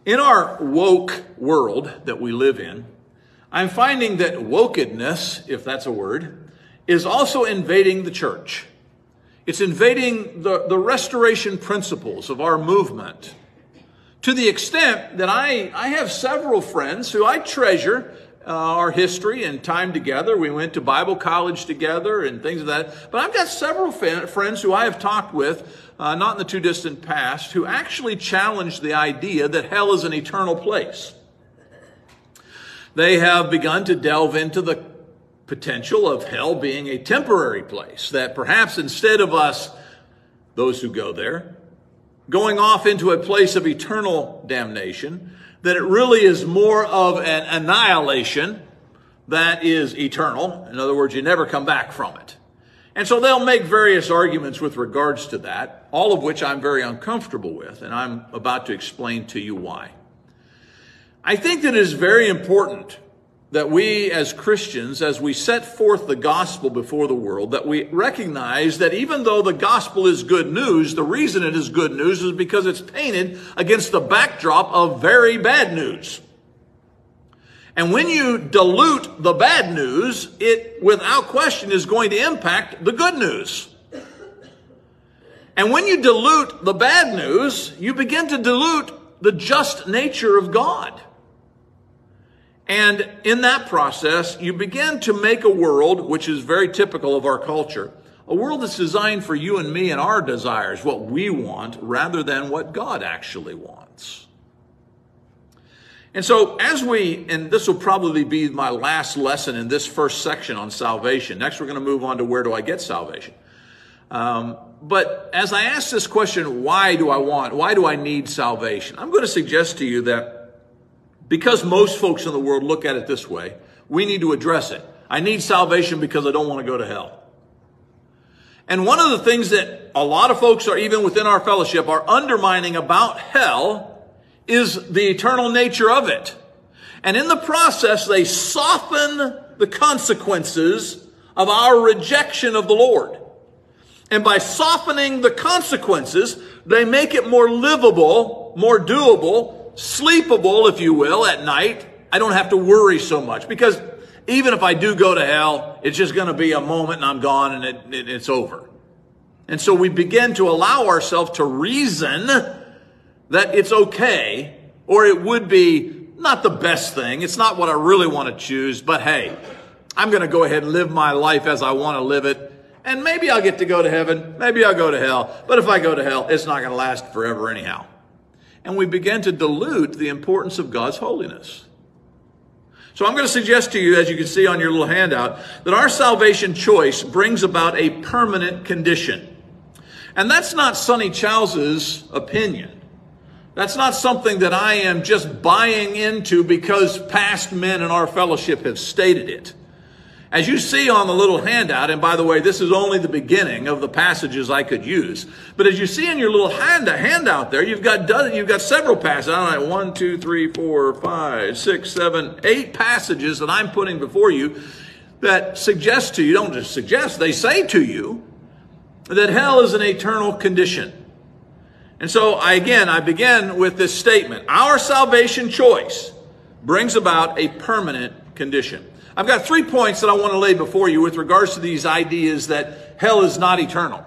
In our woke world that we live in, I'm finding that wokedness, if that's a word, is also invading the church. It's invading the restoration principles of our movement to the extent that I have several friends who I treasure our history and time together. We went to Bible college together and things of that. But I've got several friends who I have talked with, not in the too distant past, who actually challenge the idea that hell is an eternal place. They have begun to delve into the potential of hell being a temporary place, that perhaps instead of us, those who go there, going off into a place of eternal damnation, that it really is more of an annihilation that is eternal. In other words, you never come back from it. And so they'll make various arguments with regards to that, all of which I'm very uncomfortable with, and I'm about to explain to you why. I think that it is very important that we as Christians, as we set forth the gospel before the world, that we recognize that even though the gospel is good news, the reason it is good news is because it's painted against the backdrop of very bad news. And when you dilute the bad news, it without question is going to impact the good news. And when you dilute the bad news, you begin to dilute the just nature of God. And in that process, you begin to make a world, which is very typical of our culture, a world that's designed for you and me and our desires, what we want, rather than what God actually wants. And so and this will probably be my last lesson in this first section on salvation. Next, we're going to move on to where do I get salvation? But as I ask this question, why do I need salvation? I'm going to suggest to you that because most folks in the world look at it this way, we need to address it. I need salvation because I don't want to go to hell. And one of the things that a lot of folks are, even within our fellowship, are undermining about hell is the eternal nature of it. And in the process, they soften the consequences of our rejection of the Lord. And by softening the consequences, they make it more livable, more doable, sleepable, if you will, at night. I don't have to worry so much, because even if I do go to hell, it's just going to be a moment and I'm gone and it's over. And so we begin to allow ourselves to reason that it's okay, or it would be not the best thing. It's not what I really want to choose, but hey, I'm going to go ahead and live my life as I want to live it. And maybe I'll get to go to heaven. Maybe I'll go to hell. But if I go to hell, it's not going to last forever anyhow. And we begin to dilute the importance of God's holiness. So I'm going to suggest to you, as you can see on your little handout, that our salvation choice brings about a permanent condition. And that's not Sonny Chow's opinion. That's not something that I am just buying into because past men in our fellowship have stated it. As you see on the little handout, and by the way, this is only the beginning of the passages I could use. But as you see in your little handout there, you've got several passages. I don't know, 1, 2, 3, 4, 5, 6, 7, 8 passages that I'm putting before you that suggest to you, don't just suggest, they say to you that hell is an eternal condition. And so I begin with this statement. Our salvation choice brings about a permanent condition. I've got 3 points that I want to lay before you with regards to these ideas that hell is not eternal.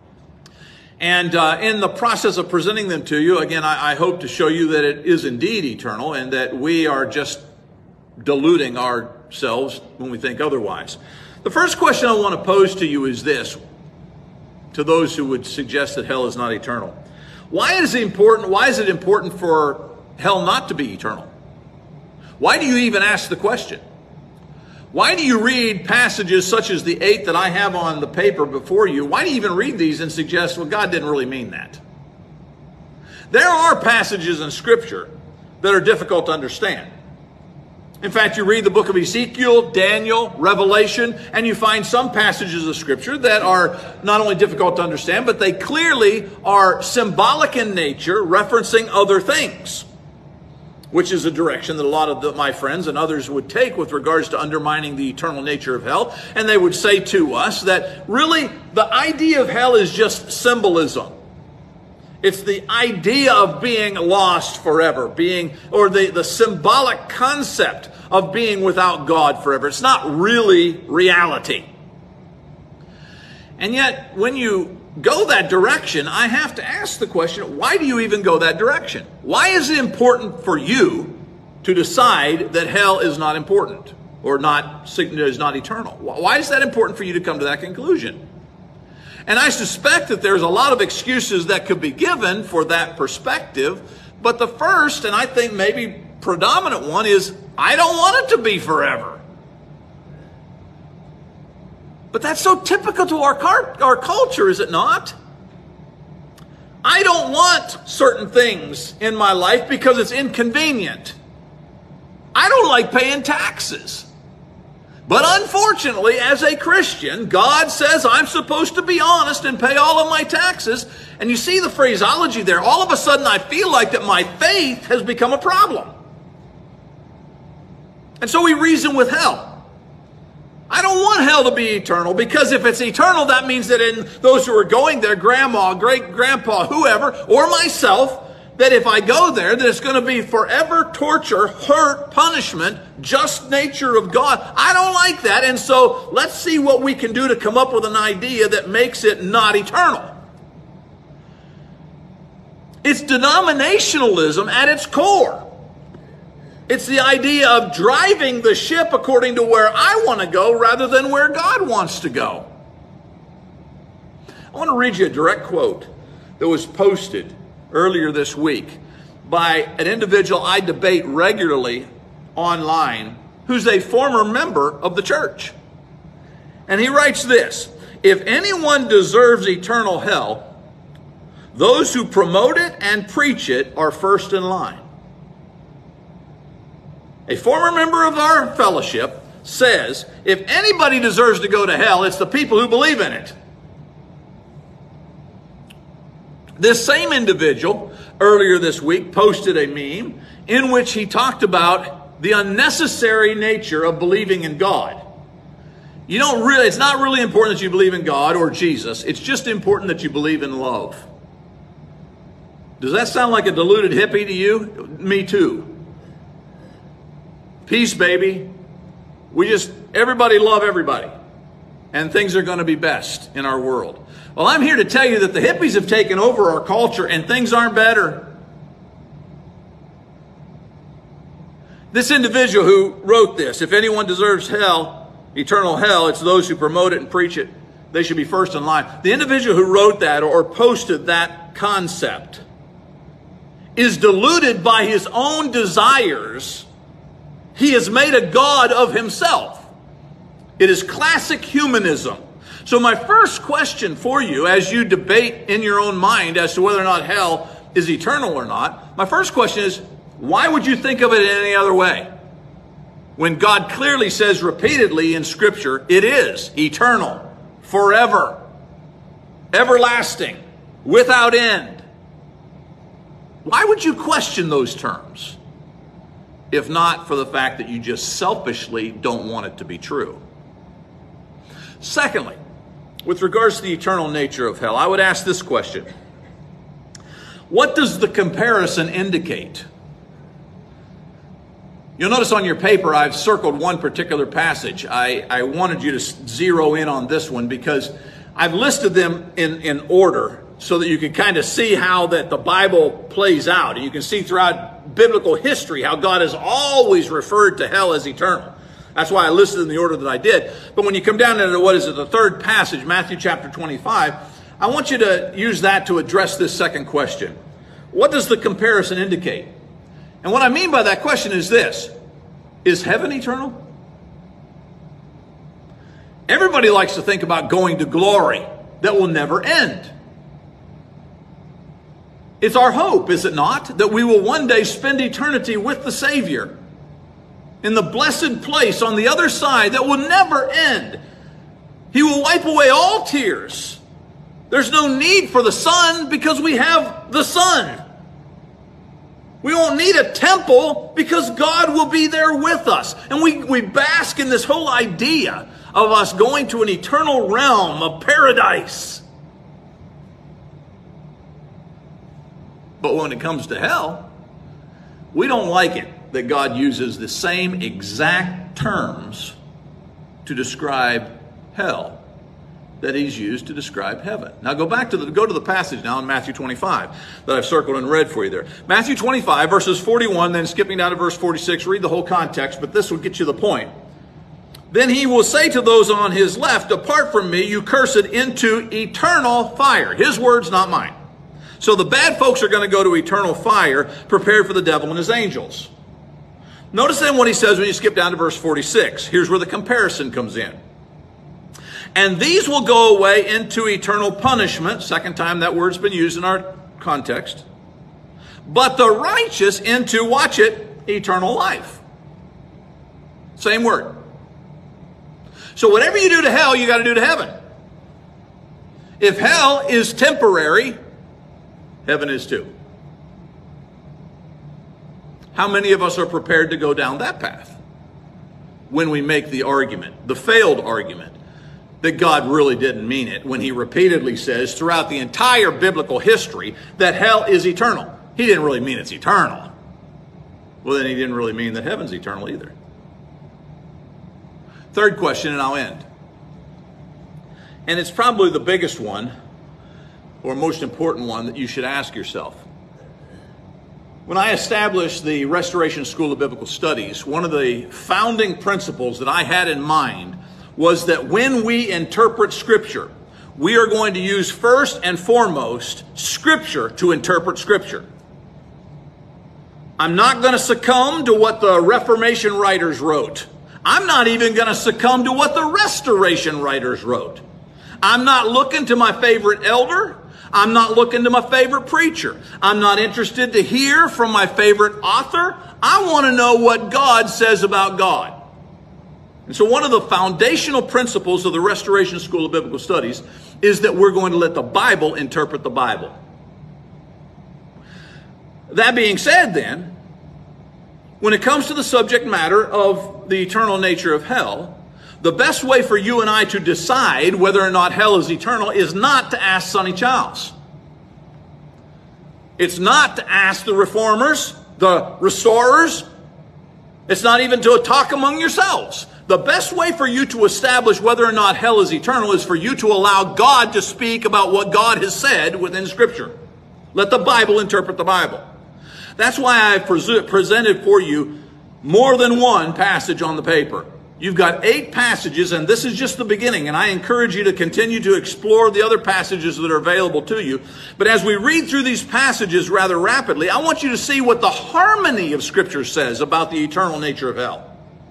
And in the process of presenting them to you, again, I hope to show you that it is indeed eternal and that we are just deluding ourselves when we think otherwise. The first question I want to pose to you is this, to those who would suggest that hell is not eternal. Why is it important for hell not to be eternal? Why do you even ask the question? Why do you read passages such as the 8 that I have on the paper before you? Why do you even read these and suggest, well, God didn't really mean that? There are passages in Scripture that are difficult to understand. In fact, you read the book of Ezekiel, Daniel, Revelation, and you find some passages of Scripture that are not only difficult to understand, but they clearly are symbolic in nature, referencing other things, which is a direction that a lot of my friends and others would take with regards to undermining the eternal nature of hell. And they would say to us that really the idea of hell is just symbolism. It's the idea of being lost forever, or the symbolic concept of being without God forever. It's not really reality. And yet, when you go that direction, I have to ask the question, why do you even go that direction? Why is it important for you to decide that hell is not important or is not eternal? Why is that important for you to come to that conclusion? And I suspect that there's a lot of excuses that could be given for that perspective. But the first, and I think maybe predominant one, is I don't want it to be forever. But that's so typical to our culture, is it not? I don't want certain things in my life because it's inconvenient. I don't like paying taxes. But unfortunately, as a Christian, God says I'm supposed to be honest and pay all of my taxes. And you see the phraseology there. All of a sudden, I feel like that my faith has become a problem. And so we reason with hell. I don't want hell to be eternal, because if it's eternal, that means that in those who are going there, grandma, great-grandpa, whoever, or myself, that if I go there, that it's going to be forever torture, hurt, punishment, just nature of God. I don't like that. And so let's see what we can do to come up with an idea that makes it not eternal. It's denominationalism at its core. It's the idea of driving the ship according to where I want to go rather than where God wants to go. I want to read you a direct quote that was posted earlier this week by an individual I debate regularly online, who's a former member of the church. And he writes this: if anyone deserves eternal hell, those who promote it and preach it are first in line. A former member of our fellowship says, if anybody deserves to go to hell, it's the people who believe in it. This same individual earlier this week posted a meme in which he talked about the unnecessary nature of believing in God. It's not really important that you believe in God or Jesus. It's just important that you believe in love. Does that sound like a deluded hippie to you? Me too. Peace, baby. Everybody love everybody. And things are going to be best in our world. Well, I'm here to tell you that the hippies have taken over our culture and things aren't better. This individual who wrote this, if anyone deserves hell, eternal hell, it's those who promote it and preach it. They should be first in line. The individual who wrote that or posted that concept is deluded by his own desires. He has made a god of himself. It is classic humanism. So my first question for you, as you debate in your own mind as to whether or not hell is eternal or not, my first question is, why would you think of it in any other way? When God clearly says repeatedly in Scripture, it is eternal, forever, everlasting, without end. Why would you question those terms, if not for the fact that you just selfishly don't want it to be true? Secondly, with regards to the eternal nature of hell, I would ask this question. What does the comparison indicate? You'll notice on your paper I've circled one particular passage. I wanted you to zero in on this one because I've listed them in order so that you can kind of see how that the Bible plays out. And you can see throughout biblical history how God has always referred to hell as eternal. That's why I listed in the order that I did. But when you come down into the third passage, Matthew chapter 25, I want you to use that to address this second question. What does the comparison indicate? And what I mean by that question is this: is heaven eternal? Everybody likes to think about going to glory that will never end. It's our hope, is it not, that we will one day spend eternity with the Savior in the blessed place on the other side that will never end. He will wipe away all tears. There's no need for the sun because we have the Son. We won't need a temple because God will be there with us. And we bask in this whole idea of us going to an eternal realm of paradise. But when it comes to hell, we don't like it that God uses the same exact terms to describe hell that he's used to describe heaven. Now go to the passage now in Matthew 25 that I've circled and read for you there. Matthew 25 verses 41, then skipping down to verse 46, read the whole context, but this will get you the point. Then he will say to those on his left, depart from me, you cursed, into eternal fire. His words, not mine. So the bad folks are going to go to eternal fire prepared for the devil and his angels. Notice then what he says when you skip down to verse 46. Here's where the comparison comes in. And these will go away into eternal punishment. Second time that word's been used in our context. But the righteous into, watch it, eternal life. Same word. So whatever you do to hell, you got to do to heaven. If hell is temporary, heaven is too. How many of us are prepared to go down that path when we make the argument, the failed argument, that God really didn't mean it when he repeatedly says throughout the entire biblical history that hell is eternal? He didn't really mean it's eternal. Well, then he didn't really mean that heaven's eternal either. Third question, and I'll end. And it's probably the biggest one, or most important one, that you should ask yourself. When I established the Restoration School of Biblical Studies, one of the founding principles that I had in mind was that when we interpret Scripture, we are going to use first and foremost Scripture to interpret Scripture. I'm not going to succumb to what the Reformation writers wrote. I'm not even going to succumb to what the Restoration writers wrote. I'm not looking to my favorite elder. I'm not looking to my favorite preacher. I'm not interested to hear from my favorite author. I want to know what God says about God. And so one of the foundational principles of the Restoration School of Biblical Studies is that we're going to let the Bible interpret the Bible. That being said then, when it comes to the subject matter of the eternal nature of hell, the best way for you and I to decide whether or not hell is eternal is not to ask Sonny Childs. It's not to ask the reformers, the restorers. It's not even to talk among yourselves. The best way for you to establish whether or not hell is eternal is for you to allow God to speak about what God has said within Scripture. Let the Bible interpret the Bible. That's why I presented for you more than one passage on the paper. You've got 8 passages, and this is just the beginning, and I encourage you to continue to explore the other passages that are available to you. But as we read through these passages rather rapidly, I want you to see what the harmony of Scripture says about the eternal nature of hell.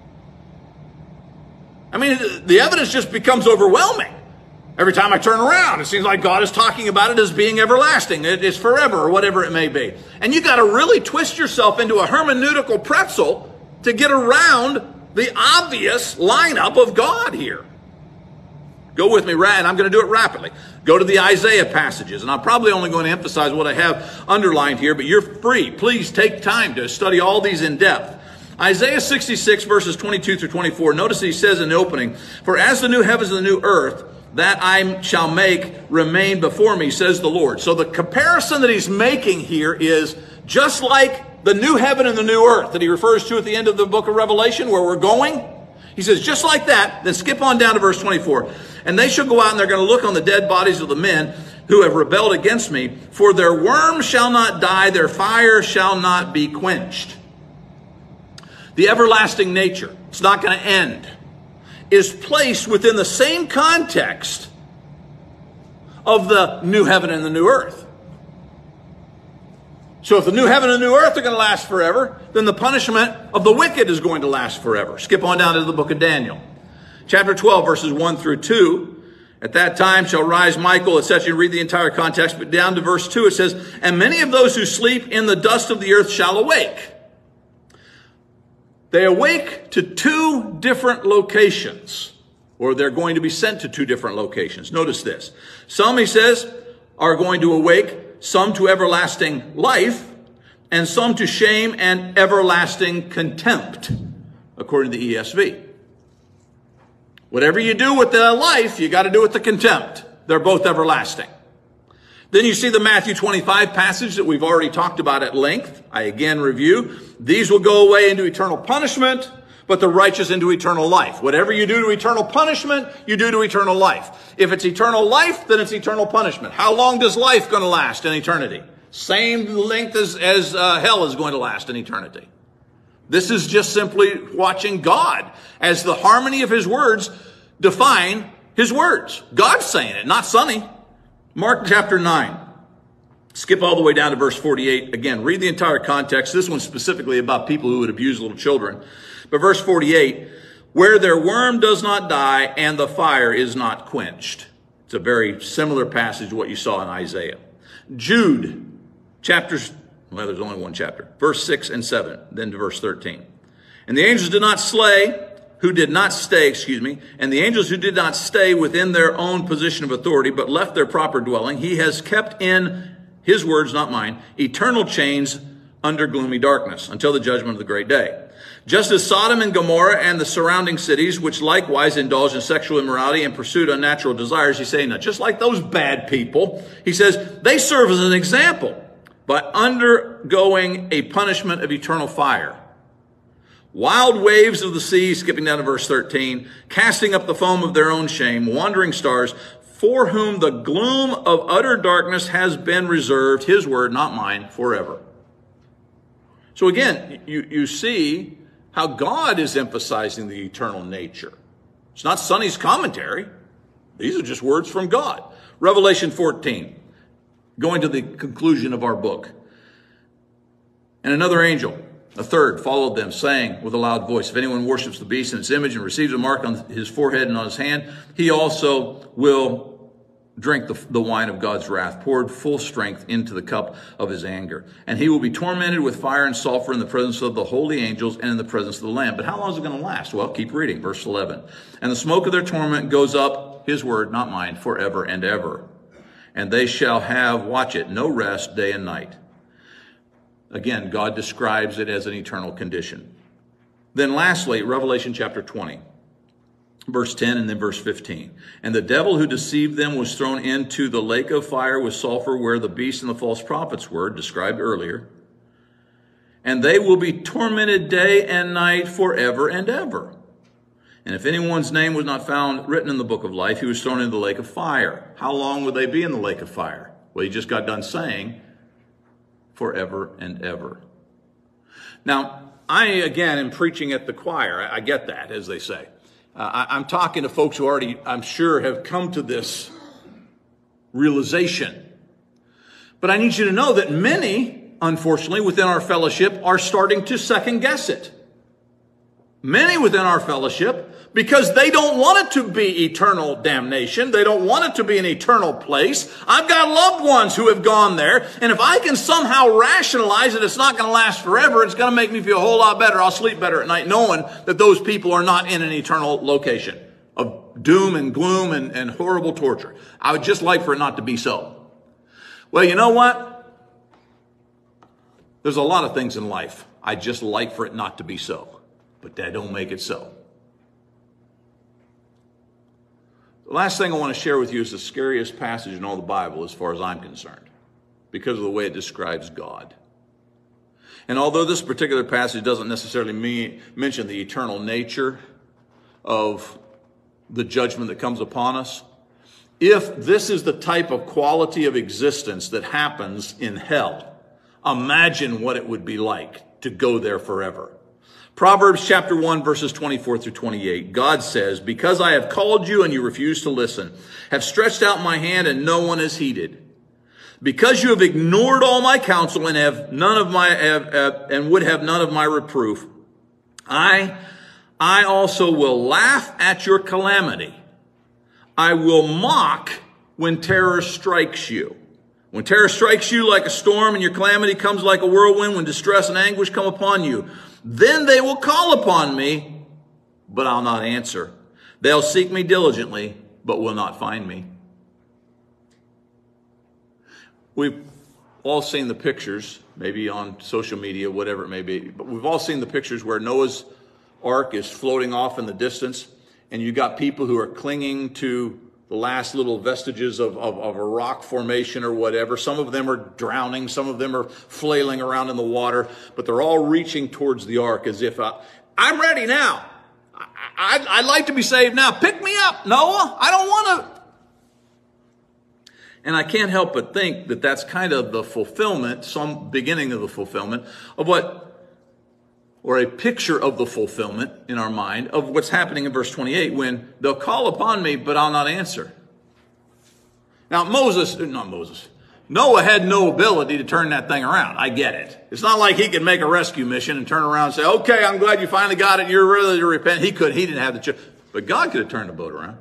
I mean, the evidence just becomes overwhelming. Every time I turn around, it seems like God is talking about it as being everlasting. It is forever, or whatever it may be. And you got to really twist yourself into a hermeneutical pretzel to get around the obvious lineup of God here. Go with me, and I'm going to do it rapidly. Go to the Isaiah passages, and I'm probably only going to emphasize what I have underlined here, but you're free. Please take time to study all these in depth. Isaiah 66 verses 22 through 24. Notice that he says in the opening, for as the new heavens and the new earth that I shall make remain before me, says the Lord. So the comparison that he's making here is just like the new heaven and the new earth that he refers to at the end of the book of Revelation, where we're going. He says, just like that, then skip on down to verse 24. And they shall go out and they're going to look on the dead bodies of the men who have rebelled against me. For their worm shall not die, their fire shall not be quenched. The everlasting nature, it's not going to end, is placed within the same context of the new heaven and the new earth. So if the new heaven and the new earth are going to last forever, then the punishment of the wicked is going to last forever. Skip on down to the book of Daniel. Chapter 12, verses 1 through 2. At that time shall rise Michael, etc. You read the entire context, but down to verse 2 it says, and many of those who sleep in the dust of the earth shall awake. They awake to 2 different locations, or they're going to be sent to 2 different locations. Notice this. Some, he says, are going to awake, some to everlasting life, and some to shame and everlasting contempt, according to the ESV. Whatever you do with the life, you got to do with the contempt. They're both everlasting. Then you see the Matthew 25 passage that we've already talked about at length. I again review. These will go away into eternal punishment, but the righteous into eternal life. Whatever you do to eternal punishment, you do to eternal life. If it's eternal life, then it's eternal punishment. How long does life going to last in eternity? Same length as hell is going to last in eternity. This is just simply watching God as the harmony of his words define his words. God's saying it, not Sonny. Mark chapter 9. Skip all the way down to verse 48. Again, read the entire context. This one's specifically about people who would abuse little children. But verse 48, where their worm does not die and the fire is not quenched. It's a very similar passage to what you saw in Isaiah. Jude, there's only one chapter. Verse 6 and 7, then to verse 13. And the angels did not stay, and the angels who did not stay within their own position of authority, but left their proper dwelling, he has kept in his words, not mine, eternal chains under gloomy darkness until the judgment of the great day. Just as Sodom and Gomorrah and the surrounding cities, which likewise indulged in sexual immorality and pursued unnatural desires, he's saying, not just like those bad people, he says, they serve as an example by undergoing a punishment of eternal fire. Wild waves of the sea, skipping down to verse 13, casting up the foam of their own shame, wandering stars, for whom the gloom of utter darkness has been reserved, his word, not mine, forever. So again, you see how God is emphasizing the eternal nature. It's not Sonny's commentary. These are just words from God. Revelation 14, going to the conclusion of our book. And another angel, a third, followed them, saying with a loud voice, if anyone worships the beast and its image and receives a mark on his forehead and on his hand, he also will drink the wine of God's wrath, poured full strength into the cup of his anger. And he will be tormented with fire and sulfur in the presence of the holy angels and in the presence of the Lamb. But how long is it going to last? Well, keep reading, verse 11. And the smoke of their torment goes up, his word, not mine, forever and ever. And they shall have, watch it, no rest day and night. Again, God describes it as an eternal condition. Then lastly, Revelation chapter 20. Verse 10 and then verse 15. And the devil who deceived them was thrown into the lake of fire with sulfur where the beast and the false prophets were, described earlier. And they will be tormented day and night forever and ever. And if anyone's name was not found written in the book of life, he was thrown into the lake of fire. How long would they be in the lake of fire? Well, he just got done saying forever and ever. Now, I, again, am preaching at the choir. I get that, as they say. I'm talking to folks who already, I'm sure, have come to this realization. But I need you to know that many, unfortunately, within our fellowship are starting to second guess it. Many within our fellowship, because they don't want it to be eternal damnation. They don't want it to be an eternal place. I've got loved ones who have gone there, and if I can somehow rationalize that it's not going to last forever, it's going to make me feel a whole lot better. I'll sleep better at night knowing that those people are not in an eternal location of doom and gloom and horrible torture. I would just like for it not to be so. Well, you know what? There's a lot of things in life I'd just like for it not to be so, but that don't make it so. The last thing I want to share with you is the scariest passage in all the Bible as far as I'm concerned, because of the way it describes God. And although this particular passage doesn't necessarily mention the eternal nature of the judgment that comes upon us, if this is the type of quality of existence that happens in hell, imagine what it would be like to go there forever. Proverbs chapter 1, verses 24 through 28. God says, because I have called you and you refuse to listen, have stretched out my hand and no one has heeded. Because you have ignored all my counsel and have none of my and would have none of my reproof, I also will laugh at your calamity. I will mock when terror strikes you. When terror strikes you like a storm and your calamity comes like a whirlwind, when distress and anguish come upon you, then they will call upon me, but I'll not answer. They'll seek me diligently, but will not find me. We've all seen the pictures, maybe on social media, whatever it may be, but we've all seen the pictures where Noah's Ark is floating off in the distance, and you got people who are clinging to the last little vestiges of a rock formation or whatever. Some of them are drowning. Some of them are flailing around in the water. But they're all reaching towards the ark as if, I'm ready now. I'd like to be saved now. Pick me up, Noah. I don't want to. And I can't help but think that that's kind of the fulfillment, some beginning of the fulfillment of or a picture of the fulfillment in our mind of what's happening in verse 28 when they'll call upon me, but I'll not answer. Now, Noah had no ability to turn that thing around. I get it. It's not like he could make a rescue mission and turn around and say, okay, I'm glad you finally got it. You're ready to repent. He didn't have the choice. But God could have turned the boat around.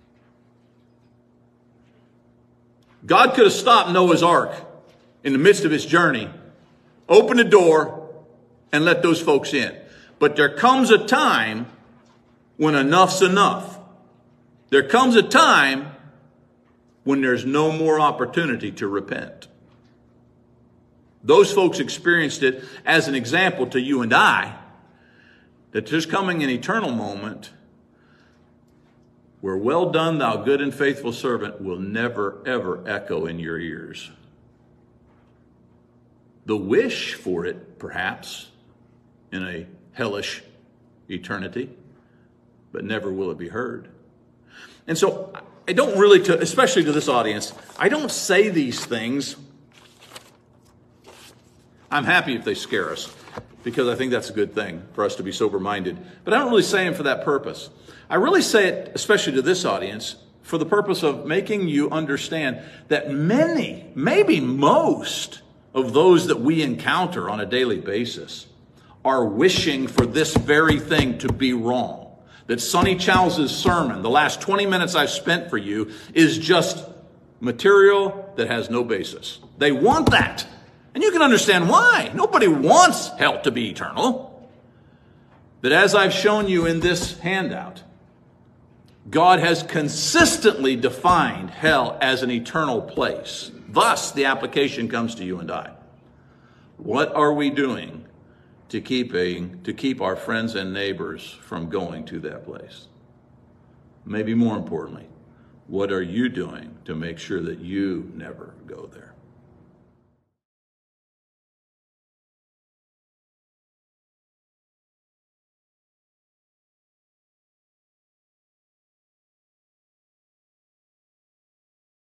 God could have stopped Noah's ark in the midst of his journey, opened the door, and let those folks in. But there comes a time when enough's enough. There comes a time when there's no more opportunity to repent. Those folks experienced it as an example to you and I, that there's coming an eternal moment where well done, thou good and faithful servant will never, ever echo in your ears. The wish for it, perhaps, in a hellish eternity, but never will it be heard. And so I don't really, especially to this audience, I don't say these things. I'm happy if they scare us, because I think that's a good thing for us to be sober-minded. But I don't really say them for that purpose. I really say it, especially to this audience, for the purpose of making you understand that many, maybe most of those that we encounter on a daily basis are wishing for this very thing to be wrong. That Sonny Chow's sermon, the last 20 minutes I've spent for you, is just material that has no basis. They want that. And you can understand why. Nobody wants hell to be eternal. But as I've shown you in this handout, God has consistently defined hell as an eternal place. Thus, the application comes to you and I. What are we doing to keep our friends and neighbors from going to that place? Maybe more importantly, what are you doing to make sure that you never go there?